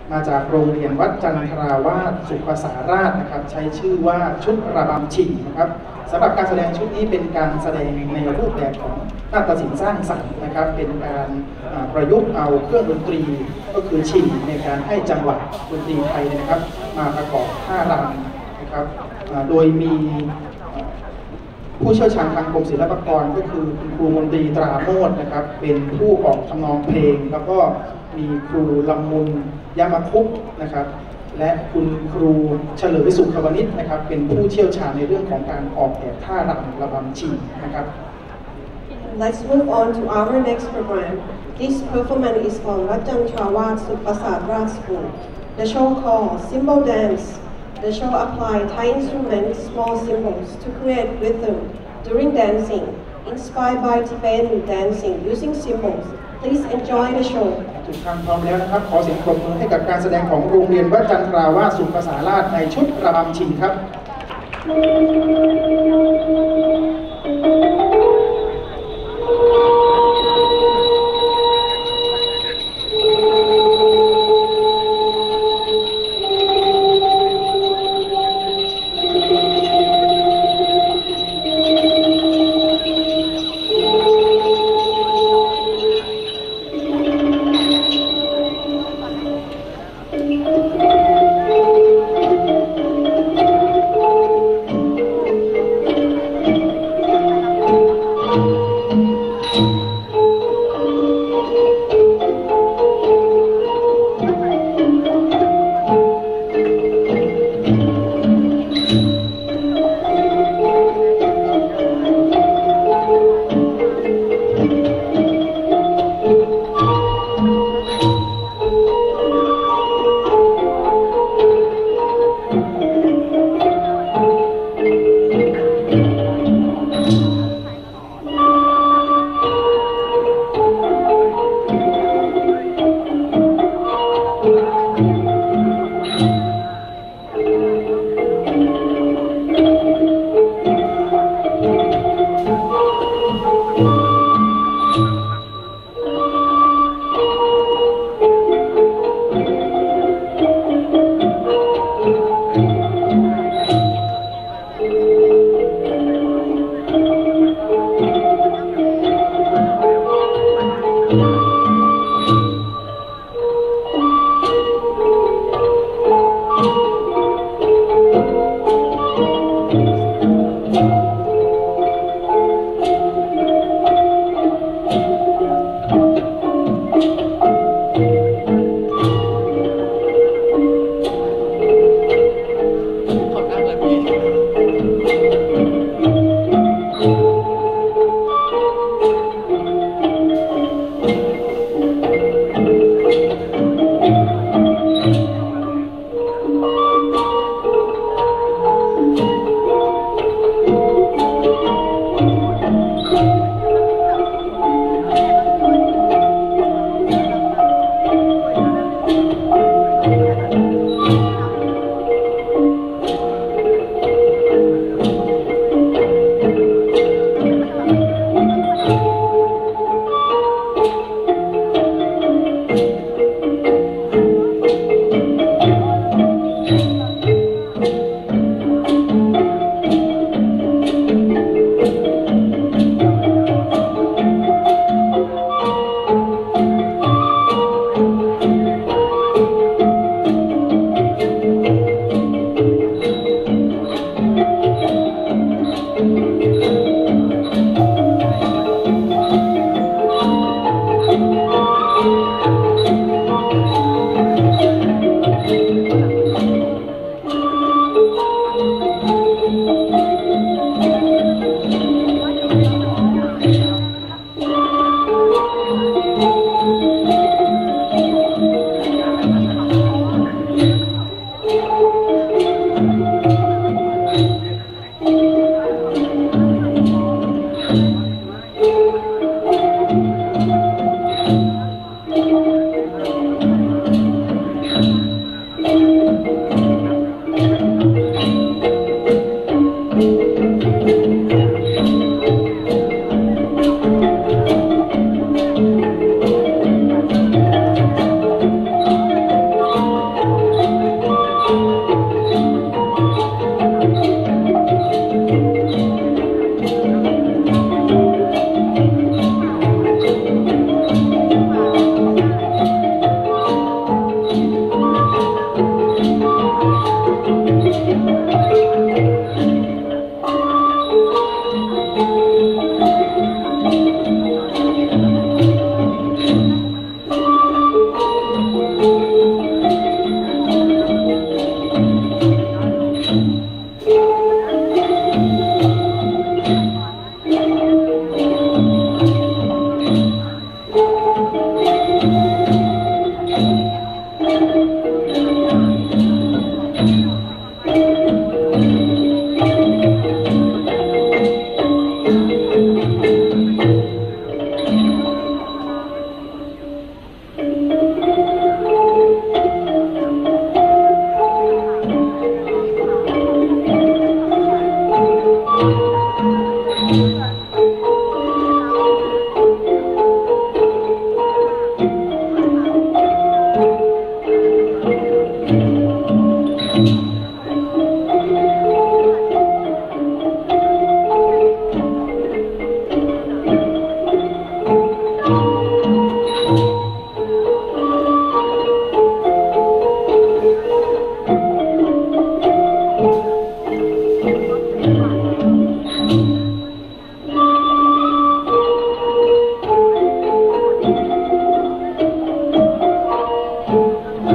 มาจากโรงเรียนวัดจันทราวาสสุภาษาราชนะครับใช้ชื่อว่าชุดระบำชิงนะครับสำหรับการแสดงชุดนี้เป็นการแสดงในรูปแบบของนาฏศิลป์สร้างสรรค์นะครับเป็นการประยุกต์เอาเครื่องดนตรีก็คือชิงในการให้จังหวะดนตรีไทยนะครับมาประกอบท่ารำนะครับโดยมีผู้เชี่ยวชาญทางกรมศิลปากรก็คือคุณครูมนตรีตราโมชนะครับเป็นผู้ออกทำนองเพลงแล้วก็มีครูลำมุนยามาคุกนะครับและคุณครูเฉลิมสุขวณิชนะครับเป็นผู้เชี่ยวชาญในเรื่องของการออกแบบท่ารำระบำชิงนะครับ Let's move on to our next program. This performance is from Rajan Chawat Supasad Raj School. The show called Symbol Dance. The show applies Thai instruments, small cymbals, to create rhythm during dancing, inspired by Tibetan dancing using cymbals. Please enjoy the show. ทุกท่านพร้อมแล้วนะครับขอเสียงปรบมือให้กับการแสดงของโรงเรียนวัดจันทราวาสสุภาษาราชในชุดระบำชิงครับ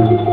Thank you.